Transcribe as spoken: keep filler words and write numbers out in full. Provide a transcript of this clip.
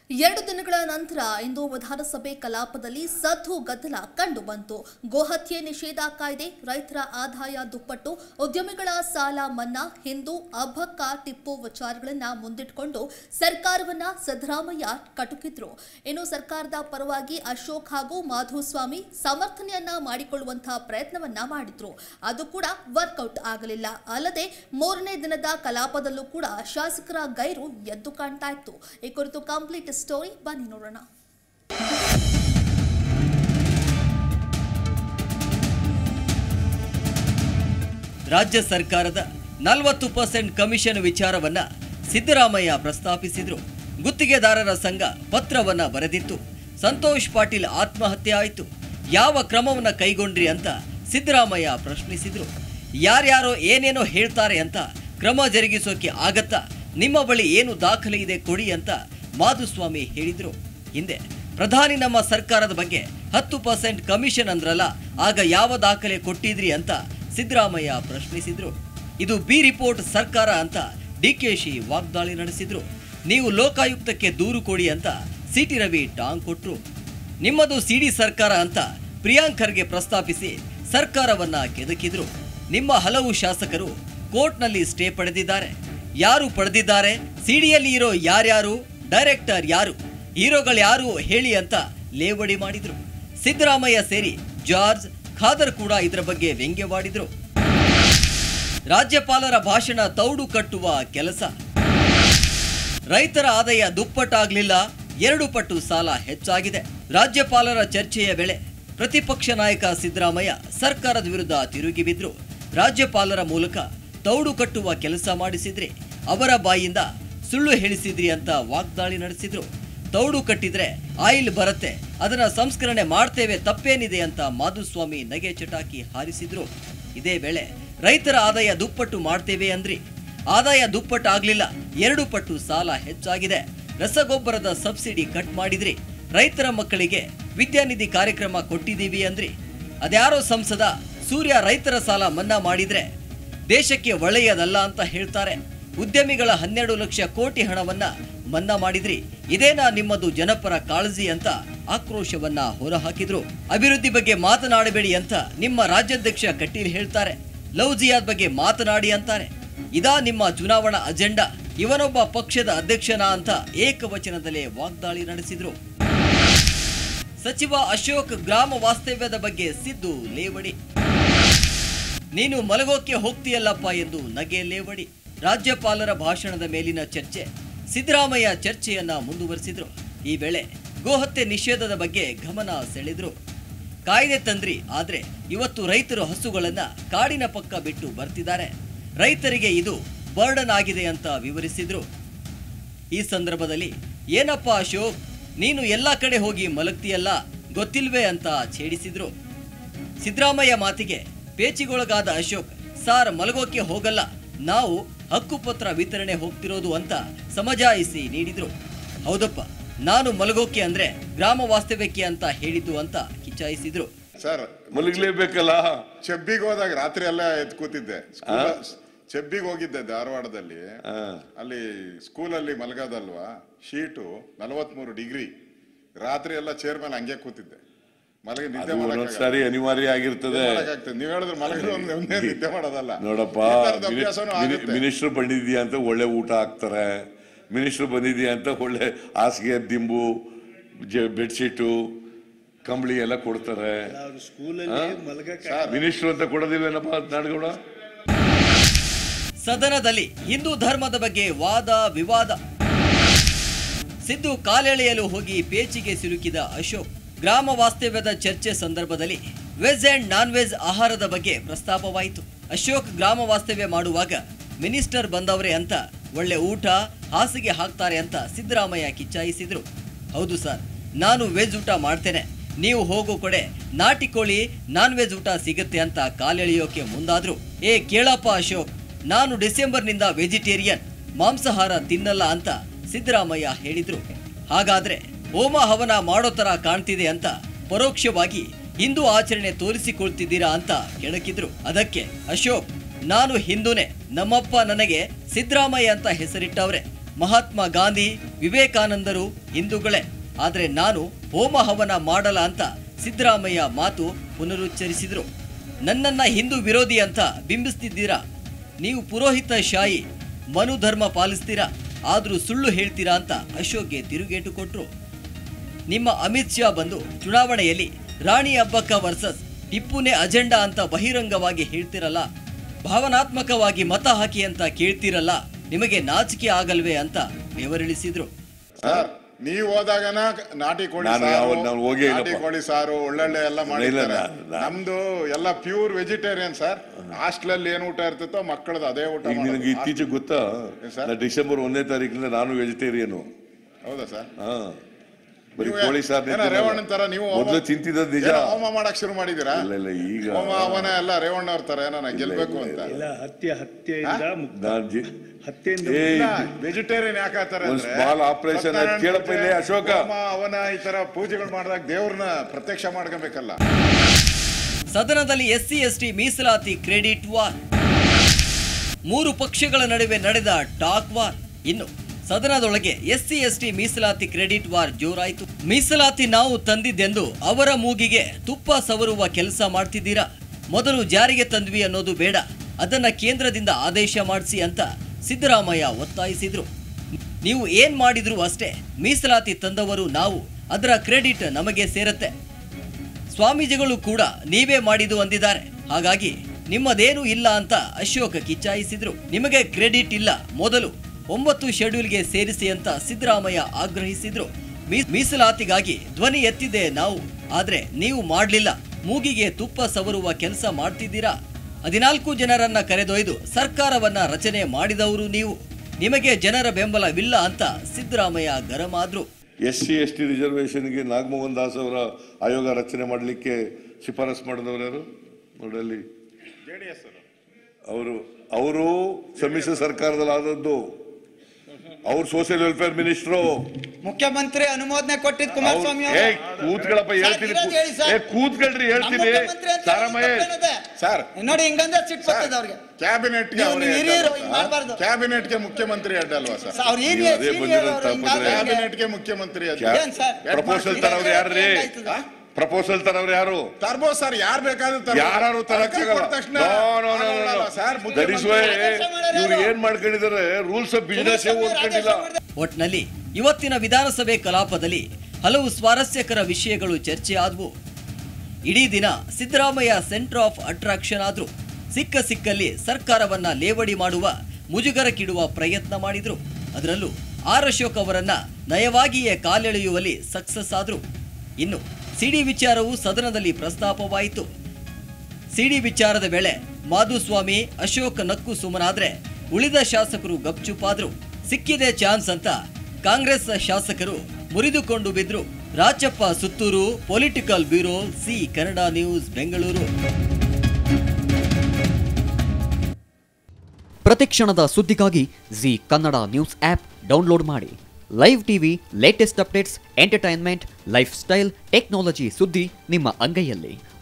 ಎರಡು ದಿನಗಳ ನಂತರ ಇಂದು ವಿಧಾನಸಭೆ ಕಲಾಪದಲ್ಲಿ ಸದ್ದು ಗದ್ದಲ ಕಂಡುಬಂತು. ಗೋಹತ್ಯೆ ನಿಷೇಧ ಕಾಯ್ದೆ, ರೈತರ ಆದಾಯ ದುಪ್ಪಟ್ಟು, ಉದ್ಯಮಿಗಳ ಸಾಲ ಮನ್ನಾ, ಹಿಂದೂ ಅಬ್ಬಕ್ಕ ಟಿಪ್ಪು ವಿಚಾರಗಳನ್ನು ಮುಂದಿಟ್ಟುಕೊಂಡು ಸರ್ಕಾರವನ್ನ ಸಿದ್ದರಾಮಯ್ಯ ಕಟುಕಿದ್ರು. ಇನ್ನು ಸರ್ಕಾರದ ಪರವಾಗಿ ಅಶೋಕ್ ಹಾಗೂ ಮಾಧುಸ್ವಾಮಿ ಸಮರ್ಥನೆಯನ್ನ ಮಾಡಿಕೊಳ್ಳುವಂತಹ ಪ್ರಯತ್ನವನ್ನ ಮಾಡಿದ್ರು. ಅದು ಕೂಡ ವರ್ಕೌಟ್ ಆಗಲಿಲ್ಲ. ಅಲ್ಲದೆ ಮೂರನೇ ದಿನದ ಕಲಾಪದಲ್ಲೂ ಕೂಡ ಶಾಸಕರ ಗೈರು ಎದ್ದು ಕಾಣ್ತಾ ಇತ್ತು. ಈ ಕುರಿತು ಕಂಪ್ಲೀಟ್ ಸ್ಟೋರಿ ಬನ್ನಿ ನೋಡೋಣ. ರಾಜ್ಯ ಸರ್ಕಾರದ ನಲವತ್ತು ಪರ್ಸೆಂಟ್ ಕಮಿಷನ್ ವಿಚಾರವನ್ನ ಸಿದ್ದರಾಮಯ್ಯ ಪ್ರಸ್ತಾಪಿಸಿದ್ರು. ಗುತ್ತಿಗೆದಾರರ ಸಂಘ ಪತ್ರವನ್ನ ಬರೆದಿತ್ತು. ಸಂತೋಷ್ ಪಾಟೀಲ್ ಆತ್ಮಹತ್ಯೆ ಆಯಿತು. ಯಾವ ಕ್ರಮವನ್ನ ಕೈಗೊಂಡ್ರಿ ಅಂತ ಸಿದ್ದರಾಮಯ್ಯ ಪ್ರಶ್ನಿಸಿದ್ರು. ಯಾರ್ಯಾರೋ ಏನೇನೋ ಹೇಳ್ತಾರೆ ಅಂತ ಕ್ರಮ ಜರುಗಿಸೋಕೆ ಆಗತ್ತಾ? ನಿಮ್ಮ ಬಳಿ ಏನು ದಾಖಲೆ ಇದೆ ಕೊಡಿ ಅಂತ ಮಾಧುಸ್ವಾಮಿ ಹೇಳಿದ್ರು. ಹಿಂದೆ ಪ್ರಧಾನಿ ನಮ್ಮ ಸರ್ಕಾರದ ಬಗ್ಗೆ ಹತ್ತು ಪರ್ಸೆಂಟ್ ಕಮಿಷನ್ ಅಂದ್ರಲ್ಲ, ಆಗ ಯಾವ ದಾಖಲೆ ಕೊಟ್ಟಿದ್ರಿ ಅಂತ ಸಿದ್ದರಾಮಯ್ಯ ಪ್ರಶ್ನಿಸಿದ್ರು. ಇದು ಬಿ ರಿಪೋರ್ಟ್ ಸರ್ಕಾರ ಅಂತ ಡಿಕೆಶಿ ವಾಗ್ದಾಳಿ ನಡೆಸಿದ್ರು. ನೀವು ಲೋಕಾಯುಕ್ತಕ್ಕೆ ದೂರು ಕೊಡಿ ಅಂತ ಸಿಟಿ ರವಿ ಟಾಂಗ್ ಕೊಟ್ರು. ನಿಮ್ಮದು ಸಿಡಿ ಸರ್ಕಾರ ಅಂತ ಪ್ರಿಯಾಂಕ್ ಖರ್ಗೆ ಪ್ರಸ್ತಾಪಿಸಿ ಸರ್ಕಾರವನ್ನ ಕೆದಕಿದ್ರು. ನಿಮ್ಮ ಹಲವು ಶಾಸಕರು ಕೋರ್ಟ್ನಲ್ಲಿ ಸ್ಟೇ ಪಡೆದಿದ್ದಾರೆ. ಯಾರು ಪಡೆದಿದ್ದಾರೆ? ಸಿಡಿಯಲ್ಲಿ ಇರೋ ಯಾರ್ಯಾರು, ಡೈರೆಕ್ಟರ್ ಯಾರು, ಹೀರೋಗಳು ಯಾರು ಹೇಳಿ ಅಂತ ಲೇವಡಿ ಮಾಡಿದ್ರು. ಸಿದ್ದರಾಮಯ್ಯ ಸೇರಿ ಜಾರ್ಜ್ ಖಾದರ್ ಕೂಡ ಇದರ ಬಗ್ಗೆ ವ್ಯಂಗ್ಯವಾಡಿದ್ರು. ರಾಜ್ಯಪಾಲರ ಭಾಷಣ ತೌಡು ಕಟ್ಟುವ ಕೆಲಸ. ರೈತರ ಆದಾಯ ದುಪ್ಪಟ್ಟಾಗಲಿಲ್ಲ, ಎರಡು ಪಟ್ಟು ಸಾಲ ಹೆಚ್ಚಾಗಿದೆ. ರಾಜ್ಯಪಾಲರ ಚರ್ಚೆಯ ವೇಳೆ ಪ್ರತಿಪಕ್ಷ ನಾಯಕ ಸಿದ್ದರಾಮಯ್ಯ ಸರ್ಕಾರದ ವಿರುದ್ಧ ತಿರುಗಿ ಬಿದ್ರು. ರಾಜ್ಯಪಾಲರ ಮೂಲಕ ತೌಡು ಕಟ್ಟುವ ಕೆಲಸ ಮಾಡಿಸಿದ್ರಿ, ಅವರ ಬಾಯಿಂದ ಸುಳ್ಳು ಹೇಳಿಸಿದ್ರಿ ಅಂತ ವಾಗ್ದಾಳಿ ನಡೆಸಿದ್ರು. ತೌಡು ಕಟ್ಟಿದ್ರೆ ಆಯಿಲ್ ಬರುತ್ತೆ, ಅದನ್ನ ಸಂಸ್ಕರಣೆ ಮಾಡ್ತೇವೆ, ತಪ್ಪೇನಿದೆ ಅಂತ ಮಾಧುಸ್ವಾಮಿ ನಗೆ ಚಟಾಕಿ ಹಾರಿಸಿದ್ರು. ಇದೇ ವೇಳೆ ರೈತರ ಆದಾಯ ದುಪ್ಪಟ್ಟು ಮಾಡ್ತೇವೆ ಅಂದ್ರಿ. ಆದಾಯ ದುಪ್ಪಟ್ಟು ಆಗ್ಲಿಲ್ಲ, ಎರಡು ಪಟ್ಟು ಸಾಲ ಹೆಚ್ಚಾಗಿದೆ. ರಸಗೊಬ್ಬರದ ಸಬ್ಸಿಡಿ ಕಟ್ ಮಾಡಿದ್ರಿ. ರೈತರ ಮಕ್ಕಳಿಗೆ ವಿದ್ಯಾನಿಧಿ ಕಾರ್ಯಕ್ರಮ ಕೊಟ್ಟಿದ್ದೀವಿ ಅಂದ್ರಿ. ಅದ್ಯಾರೋ ಸಂಸದ ಸೂರ್ಯ ರೈತರ ಸಾಲ ಮನ್ನಾ ಮಾಡಿದ್ರೆ ದೇಶಕ್ಕೆ ಒಳ್ಳೆಯದಲ್ಲ ಅಂತ ಹೇಳ್ತಾರೆ. ಉದ್ಯಮಿಗಳ ಹನ್ನೆರಡು ಲಕ್ಷ ಕೋಟಿ ಹಣವನ್ನ ಮನ್ನಾ ಮಾಡಿದ್ರಿ. ಇದೇನಾ ನಿಮ್ಮದು ಜನಪರ ಕಾಳಜಿ ಅಂತ ಆಕ್ರೋಶವನ್ನ ಹೊರಹಾಕಿದ್ರು. ಅಭಿವೃದ್ಧಿ ಬಗ್ಗೆ ಮಾತನಾಡಬೇಡಿ ಅಂತ ನಿಮ್ಮ ರಾಜ್ಯಾಧ್ಯಕ್ಷ ಕಟೀಲ್ ಹೇಳ್ತಾರೆ. ಲವ್ ಜಿಯಾದ್ ಬಗ್ಗೆ ಮಾತನಾಡಿ ಅಂತಾರೆ. ಇದಾ ನಿಮ್ಮ ಚುನಾವಣಾ ಅಜೆಂಡಾ? ಇವನೊಬ್ಬ ಪಕ್ಷದ ಅಧ್ಯಕ್ಷನಾ ಅಂತ ಏಕವಚನದಲ್ಲೇ ವಾಗ್ದಾಳಿ ನಡೆಸಿದ್ರು. ಸಚಿವ ಅಶೋಕ್ ಗ್ರಾಮ ವಾಸ್ತವ್ಯದ ಬಗ್ಗೆ ಸಿದ್ದು ಲೇವಡಿ. ನೀನು ಮಲಗೋಕೆ ಹೋಗ್ತೀಯಲ್ಲಪ್ಪ ಎಂದು ನಗೆ ಲೇವಡಿ. ರಾಜ್ಯಪಾಲರ ಭಾಷಣದ ಮೇಲಿನ ಚರ್ಚೆ. ಸಿದ್ದರಾಮಯ್ಯ ಚರ್ಚೆಯನ್ನ ಮುಂದುವರೆಸಿದ್ರು. ಈ ವೇಳೆ ಗೋಹತ್ಯೆ ನಿಷೇಧದ ಬಗ್ಗೆ ಗಮನ ಸೆಳೆದ್ರು. ಕಾಯ್ದೆ ತಂದ್ರಿ, ಆದ್ರೆ ಇವತ್ತು ರೈತರು ಹಸುಗಳನ್ನ ಕಾಡಿನ ಪಕ್ಕ ಬಿಟ್ಟು ಬರ್ತಿದ್ದಾರೆ. ರೈತರಿಗೆ ಇದು ಬರ್ಡನ್ ಆಗಿದೆ ಅಂತ ವಿವರಿಸಿದ್ರು. ಈ ಸಂದರ್ಭದಲ್ಲಿ ಏನಪ್ಪ ಅಶೋಕ್, ನೀನು ಎಲ್ಲ ಕಡೆ ಹೋಗಿ ಮಲಗ್ತೀಯಲ್ಲ, ಗೊತ್ತಿಲ್ವೇ ಅಂತ ಛೇಡಿಸಿದ್ರು. ಸಿದ್ದರಾಮಯ್ಯ ಮಾತಿಗೆ ಪೇಚಿಗೊಳಗಾದ ಅಶೋಕ್, ಸಾರ್ ಮಲಗೋಕೆ ಹೋಗಲ್ಲ, ನಾವು ಹಕ್ಕುಪತ್ರ ವಿತರಣೆ ಹೋಗ್ತಿರೋದು ಅಂತ ಸಮಜಾಯಿಸಿ ನೀಡಿದ್ರು. ಹೌದಪ್ಪ, ನಾನು ಮಲಗೋಕೆ ಅಂದ್ರೆ ಗ್ರಾಮ ವಾಸ್ತವ್ಯಕ್ಕೆ ಅಂತ ಹೇಳಿದ್ದು ಅಂತ ಕಿಚಾಯಿಸಿದ್ರು. ಸರ್ ಮಲಗಲೇಬೇಕಲ್ಲ. ಚೆಬ್ಬಿಗೆ ಹೋದಾಗ ರಾತ್ರಿ ಎಲ್ಲ ಎದ್ದು ಕೂತಿದ್ದೆ. ಚೆಬ್ಬಿಗೆ ಹೋಗಿದ್ದೆ ಧಾರವಾಡದಲ್ಲಿ. ಅಲ್ಲಿ ಸ್ಕೂಲಲ್ಲಿ ಮಲಗೋದಲ್ವಾ, ಶೀಟು ನಲವತ್ಮೂರು ಡಿಗ್ರಿ. ರಾತ್ರಿ ಎಲ್ಲ ಚೇರ್ ಮೇಲೆ ಹಂಗೆ ಕೂತಿದ್ದೆ. ಮಲಗಿ ನಿದ್ದೆ ಸರಿ ಅನಿವಾರ್ಯ ಆಗಿರ್ತದೆ. ನೀವ್ ಹೇಳಿದ್ರೆ ಮಲಗಿದ್ರೆ ಒಂದೇ ನಿದ್ದೆ ಮಾಡೋದಲ್ಲ. ನೋಡಪ್ಪ, ಮಿನಿಸ್ಟರ್ ಬಂದಿದ್ಯಾ ಅಂತ ಒಳ್ಳೆ ಊಟ ಹಾಕ್ತಾರೆ, ಮಿನಿಸ್ಟರ್ ಬಂದಿದ್ಯಾ ಅಂತ ಒಳ್ಳೆ ಹಾಸಿಗೆ, ದಿಂಬು, ಬೆಡ್ಶೀಟು, ಕಂಬಳಿ ಎಲ್ಲ ಕೊಡ್ತಾರೆ. ಮಿನಿಸ್ಟರ್ ಅಂತ ಕೊಡೋದಿಲ್ವೇನಪ್ಪ ನಾಡುಗೌಡ? ಸದನದಲ್ಲಿ ಹಿಂದೂ ಧರ್ಮದ ಬಗ್ಗೆ ವಾದ ವಿವಾದ. ಸಿದ್ದು ಕಾಲೆಳೆಯಲು ಹೋಗಿ ಪೇಚಿಗೆ ಸಿಲುಕಿದ ಅಶೋಕ್. ಗ್ರಾಮ ವಾಸ್ತವ್ಯದ ಚರ್ಚೆ ಸಂದರ್ಭದಲ್ಲಿ ವೆಜ್ ಅಂಡ್ ನಾನ್ ವೆಜ್ ಆಹಾರದ ಬಗ್ಗೆ ಪ್ರಸ್ತಾಪವಾಯಿತು. ಅಶೋಕ್ ಗ್ರಾಮ ವಾಸ್ತವ್ಯ ಮಾಡುವಾಗ ಮಿನಿಸ್ಟರ್ ಬಂದವರೇ ಅಂತ ಒಳ್ಳೆ ಊಟ, ಹಾಸಿಗೆ ಹಾಕ್ತಾರೆ ಅಂತ ಸಿದ್ದರಾಮಯ್ಯ ಕಿಚ್ಚಾಯಿಸಿದ್ರು. ಹೌದು ಸರ್, ನಾನು ವೆಜ್ ಊಟ ಮಾಡ್ತೇನೆ, ನೀವು ಹೋಗೋ ಕಡೆ ನಾಟಿ ಕೋಳಿ ನಾನ್ ವೆಜ್ ಊಟ ಸಿಗುತ್ತೆ ಅಂತ ಕಾಲೆಳೆಯೋಕೆ ಮುಂದಾದ್ರು. ಏ ಕೇಳಪ್ಪ ಅಶೋಕ್, ನಾನು ಡಿಸೆಂಬರ್ನಿಂದ ವೆಜಿಟೇರಿಯನ್, ಮಾಂಸಾಹಾರ ತಿನ್ನಲ್ಲ ಅಂತ ಸಿದ್ದರಾಮಯ್ಯ ಹೇಳಿದ್ರು. ಹಾಗಾದ್ರೆ ಹೋಮ ಹವನ ಮಾಡೋ ತರ ಕಾಣ್ತಿದೆ ಅಂತ ಪರೋಕ್ಷವಾಗಿ ಹಿಂದೂ ಆಚರಣೆ ತೋರಿಸಿಕೊಳ್ತಿದ್ದೀರಾ ಅಂತ ಕೆಣಕಿದ್ರು. ಅದಕ್ಕೆ ಅಶೋಕ್, ನಾನು ಹಿಂದೂನೇ, ನಮ್ಮಪ್ಪ ನನಗೆ ಸಿದ್ದರಾಮಯ್ಯ ಅಂತ ಹೆಸರಿಟ್ಟವ್ರೆ, ಮಹಾತ್ಮ ಗಾಂಧಿ, ವಿವೇಕಾನಂದರು ಹಿಂದೂಗಳೇ, ಆದರೆ ನಾನು ಹೋಮ ಹವನ ಮಾಡಲ್ಲ ಅಂತ ಸಿದ್ದರಾಮಯ್ಯ ಮಾತು ಪುನರುಚ್ಚರಿಸಿದರು. ನನ್ನನ್ನ ಹಿಂದೂ ವಿರೋಧಿ ಅಂತ ಬಿಂಬಿಸ್ತಿದ್ದೀರಾ, ನೀವು ಪುರೋಹಿತ ಶಾಹಿ ಮನುಧರ್ಮ ಪಾಲಿಸ್ತೀರಾ, ಆದರೂ ಸುಳ್ಳು ಹೇಳ್ತೀರಾ ಅಂತ ಅಶೋಕ್ಗೆ ತಿರುಗೇಟು ಕೊಟ್ಟರು. ನಿಮ್ಮ ಅಮಿತ್ ಶಾ ಬಂದು ಚುನಾವಣೆಯಲ್ಲಿ ರಾಣಿ ಅಬ್ಬಕ್ಕ ವರ್ಸಸ್ ಟಿಪ್ಪುನೇ ಅಜೆಂಡಾ ಅಂತ ಬಹಿರಂಗವಾಗಿ ಹೇಳ್ತಿರಲ್ಲ, ಭಾವನಾತ್ಮಕವಾಗಿ ಮತ ಹಾಕಿ ಅಂತ ಕೇಳ್ತಿರಲ್ಲ, ನಿಮಗೆ ನಾಚಿಕೆ ಆಗಲ್ವೇ ಅಂತ ಬೆವರಿಳಿಸಿದ್ರು. ಸರ್ ನೀವು ಹೋದಾಗನ ನಾಟಿ ಕೋಳಿ ಸಾರು, ನಾಟಿ ಕೋಳಿ ಸಾರು ಒಳ್ಳೊಳ್ಳೆ ಎಲ್ಲ ಮಾಡಿದ್ದಾರೆ. ನಮ್ದು ಎಲ್ಲ ಪ್ಯೂರ್ ವೆಜಿಟೇರಿಯನ್ ಸರ್. ಹಾಸ್ಟೆಲ್ ಅಲ್ಲಿ ಏನು ಊಟ ಇರ್ತಿತ್ತೋ ಮಕ್ಕಳದು ಅದೇ ಊಟ. ನಿನಗೆ ಇತ್ತೀಚೆಗೆ ಗೊತ್ತಾ, ಡಿಸೆಂಬರ್ ಒಂದನೇ ತಾರೀಕಿಂದ ನಾನು ವೆಜಿಟೇರಿಯನ್. ಹೌದಾ ಸರ್? ಹಾ, ಕೋಳಿ ಸಾರ್ ರೇವಣ್ಣನ ತರ ನೀವು ಮೊದಲು ತಿಂತಿದ್ದ ನಿಜ. ಹೋಮ ಮಾಡಕ್ ಶುರು ಮಾಡಿದೀರಾ? ಇಲ್ಲ, ಈಗ ಹೋಮ ಅವನ ಎಲ್ಲ ರೇವಣ್ಣ ಅವ್ರ ತರ ಏನೋ ಗೆಲ್ಬೇಕು ಅಂತ. ಹತ್ಯೆ ಹತ್ಯೆಯಿಂದ ವೆಜಿಟೇರಿಯನ್ ಯಾಕೆ ಆತಾರೆ ಸ್ಮಾಲ್ ಆಪರೇಷನ್ ಕೇಳಪ್ಪ ಇಲ್ಲಿ ಅಶೋಕ. ಅವನ ಈ ತರ ಪೂಜೆಗಳು ಮಾಡಿದಾಗ ದೇವ್ರನ್ನ ಪ್ರತ್ಯಕ್ಷ ಮಾಡ್ಕೋಬೇಕಲ್ಲ. ಸದನದಲ್ಲಿ ಎಸ್ಸಿ ಎಸ್ಟಿ ಮೀಸಲಾತಿ ಕ್ರೆಡಿಟ್ ವಾರ್. ಮೂರು ಪಕ್ಷಗಳ ನಡುವೆ ನಡೆದ ಟಾಕ್ ವಾರ್. ಇನ್ನು ಸದನದೊಳಗೆ ಎಸ್ಸಿ ಎಸ್ಟಿ ಮೀಸಲಾತಿ ಕ್ರೆಡಿಟ್ ವಾರ್ ಜೋರಾಯಿತು. ಮೀಸಲಾತಿ ನಾವು ತಂದಿದ್ದೆಂದು ಅವರ ಮೂಗಿಗೆ ತುಪ್ಪ ಸವರುವ ಕೆಲಸ ಮಾಡ್ತಿದ್ದೀರಾ. ಮೊದಲು ಜಾರಿಗೆ ತಂದ್ವಿ ಅನ್ನೋದು ಬೇಡ, ಅದನ್ನ ಕೇಂದ್ರದಿಂದ ಆದೇಶ ಮಾಡಿಸಿ ಅಂತ ಸಿದ್ದರಾಮಯ್ಯ ಒತ್ತಾಯಿಸಿದ್ರು. ನೀವು ಏನ್ ಮಾಡಿದ್ರು ಅಷ್ಟೇ, ಮೀಸಲಾತಿ ತಂದವರು ನಾವು, ಅದರ ಕ್ರೆಡಿಟ್ ನಮಗೆ ಸೇರತ್ತೆ. ಸ್ವಾಮೀಜಿಗಳು ಕೂಡ ನೀವೇ ಮಾಡಿದು ಅಂದಿದ್ದಾರೆ, ಹಾಗಾಗಿ ನಿಮ್ಮದೇನೂ ಇಲ್ಲ ಅಂತ ಅಶೋಕ್ ಕಿಚ್ಚಾಯಿಸಿದ್ರು. ನಿಮಗೆ ಕ್ರೆಡಿಟ್ ಇಲ್ಲ, ಮೊದಲು ಒಂಬತ್ತು ಶೆಡ್ಯೂಲ್ಗೆ ಸೇರಿಸಿ ಅಂತ ಸಿದ್ದರಾಮಯ್ಯ ಆಗ್ರಹಿಸಿದ್ರು. ಮೀಸಲಾತಿಗಾಗಿ ಧ್ವನಿ ಎತ್ತಿದೆ ನಾವು, ಆದ್ರೆ ನೀವು ಮಾಡಲಿಲ್ಲ. ಮೂಗಿಗೆ ತುಪ್ಪ ಸವರುವ ಕೆಲಸ ಮಾಡ್ತಿದ್ದೀರಾ. ಹದಿನಾಲ್ಕು ಜನರನ್ನ ಕರೆದೊಯ್ದು ಸರ್ಕಾರವನ್ನ ರಚನೆ ಮಾಡಿದವರು ನೀವು, ನಿಮಗೆ ಜನರ ಬೆಂಬಲವಿಲ್ಲ ಅಂತ ಸಿದ್ದರಾಮಯ್ಯ ಗರಂ ಆದ್ರು. ಎಸ್ ಸಿ ಎಸ್ ಟಿ ರಿಸರ್ವೇಷನ್ಗೆ ನಾಗಮೋಹನ್ ದಾಸ್ ಅವರ ಆಯೋಗ ರಚನೆ ಮಾಡಲಿಕ್ಕೆ ಶಿಫಾರಸ್ ಮಾಡಿದವರು ಯಾರು ನೋಡಲ್ಲಿ? ಜೆಡಿಎಸ್ ಅವರು ಅವರು ಸಮ್ಮಿಶ್ರ ಸರ್ಕಾರದಲ್ಲಿ ಆದದ್ದು. ಅವ್ರು ಸೋಷಿಯಲ್ ವೆಲ್ಫೇರ್ ಮಿನಿಸ್ಟ್ರು, ಮುಖ್ಯಮಂತ್ರಿ ಅನುಮೋದನೆ ಕೊಟ್ಟಿದ್ ಕುಮಾರಸ್ವಾಮಿ. ಕೂತ್ಗಳಪ್ಪ ಹೇಳ್ತೀನಿ, ಕೂತ್ಕೊಳ್ರಿ ಹೇಳ್ತೀನಿ. ಸರ್ ನೋಡಿ ಹಿಂಗಂದ್ರೆ ಸಿಟ್ಟು ಬರ್ತದೆ ಅವ್ರಿಗೆ. ಕ್ಯಾಬಿನೆಟ್ ಕ್ಯಾಬಿನೆಟ್ ಗೆ ಮುಖ್ಯಮಂತ್ರಿ ಅಡ್ಡ ಅಲ್ವಾ ಸರ್? ಕ್ಯಾಬಿನೆಟ್ ಗೆ ಮುಖ್ಯಮಂತ್ರಿ ಪ್ರಪೋಸಲ್ ತರವ್ರು ಯಾರ್ರಿ? ಪ್ರಪೋಸಲ್ ತರವ್ರು ಯಾರು? ತರ್ಬೋದು ಸರ್, ಯಾರು ಬೇಕಾದ್ರೂ ಯಾರು ತರಕ್ಕಾಗಲ್ಲ. ಇವ್ರು ಏನ್ ಮಾಡ್ಕೊಂಡಿದ್ದಾರೆ, ರೂಲ್ಸ್ ಆಫ್ ಬಿಸಿನೆಸ್ ಓದ್ಕೊಂಡಿಲ್ಲ. ಒಟ್ನಲ್ಲಿ ಇವತ್ತಿನ ವಿಧಾನಸಭೆ ಕಲಾಪದಲ್ಲಿ ಹಲವು ಸ್ವಾರಸ್ಯಕರ ವಿಷಯಗಳು ಚರ್ಚೆ ಆದವು. ಇಡೀ ದಿನ ಸಿದ್ದರಾಮಯ್ಯ ಸೆಂಟರ್ ಆಫ್ ಅಟ್ರಾಕ್ಷನ್ ಆದ್ರು. ಸಿಕ್ಕ ಸಿಕ್ಕಲ್ಲಿ ಸರ್ಕಾರವನ್ನ ಲೇವಡಿ ಮಾಡುವ, ಮುಜುಗರಕ್ಕಿಡುವ ಪ್ರಯತ್ನ ಮಾಡಿದ್ರು. ಅದರಲ್ಲೂ ಆರ್ ಅಶೋಕ್ ಅವರನ್ನ ನಯವಾಗಿಯೇ ಕಾಲೆಳೆಯುವಲ್ಲಿ ಸಕ್ಸಸ್ ಆದ್ರು. ಇನ್ನು ಸಿಡಿ ವಿಚಾರವು ಸದನದಲ್ಲಿ ಪ್ರಸ್ತಾಪವಾಯಿತು. ಸಿಡಿ ವಿಚಾರದ ವೇಳೆ ಮಾಧುಸ್ವಾಮಿ, ಅಶೋಕ್ ನಕ್ಕು ಸುಮನಾದ್ರೆ ಉಳಿದ ಶಾಸಕರು ಗಪ್ಚುಪಾದ್ರು. ಸಿಕ್ಕಿದೆ ಚಾನ್ಸ್ ಅಂತ ಕಾಂಗ್ರೆಸ್ ಶಾಸಕರು ಮುರಿದುಕೊಂಡು ಬಿದ್ರು. Rachappa Sutturu, political bureau, Zee Kannada news, Bengaluru. ಪ್ರತಿಕ್ಷಣದ ಸುದ್ದಿಗಾಗಿ Zee Kannada news app download ಮಾಡಿ. Live TV, latest updates, entertainment, lifestyle, technology ಸುದ್ದಿ ನಿಮ್ಮ ಅಂಗೈಯಲ್ಲಿ.